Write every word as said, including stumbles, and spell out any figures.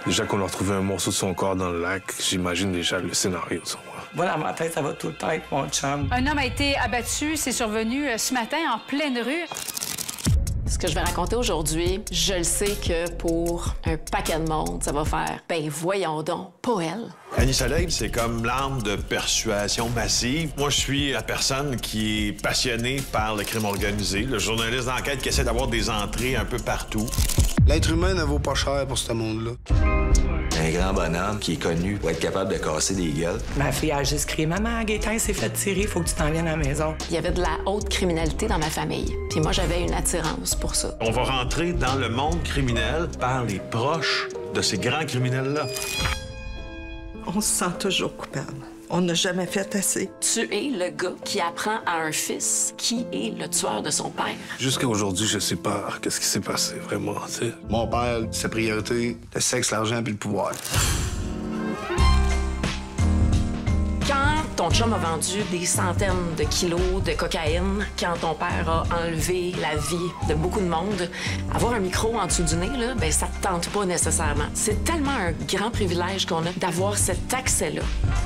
Déjà qu'on a retrouvé un morceau de son corps dans le lac, j'imagine déjà le scénario sur moi. Moi, dans ma tête, ça va tout le temps être mon chum. Un homme a été abattu, c'est survenu ce matin en pleine rue. Ce que je vais raconter aujourd'hui, je le sais que pour un paquet de monde, ça va faire « ben voyons donc, pas elle ». Annie Soleil, c'est comme l'arme de persuasion massive. Moi, je suis la personne qui est passionnée par le crime organisé, le journaliste d'enquête qui essaie d'avoir des entrées un peu partout. L'être humain ne vaut pas cher pour ce monde-là. Un grand bonhomme qui est connu pour être capable de casser des gueules. Ma fille a juste crié « Maman, Gaétan s'est fait tirer, faut que tu t'en viennes à la maison. » Il y avait de la haute criminalité dans ma famille, puis moi, j'avais une attirance pour ça. On va rentrer dans le monde criminel par les proches de ces grands criminels-là. On se sent toujours coupable. On n'a jamais fait assez. Tu es le gars qui apprend à un fils qui est le tueur de son père. Jusqu'à aujourd'hui, je sais pas qu'est-ce qui s'est passé, vraiment, tu sais. Mon père, sa priorité, le sexe, l'argent puis le pouvoir. Quand ton chum a vendu des centaines de kilos de cocaïne, quand ton père a enlevé la vie de beaucoup de monde, avoir un micro en dessous du nez, là, ben ça te tente pas nécessairement. C'est tellement un grand privilège qu'on a d'avoir cet accès-là.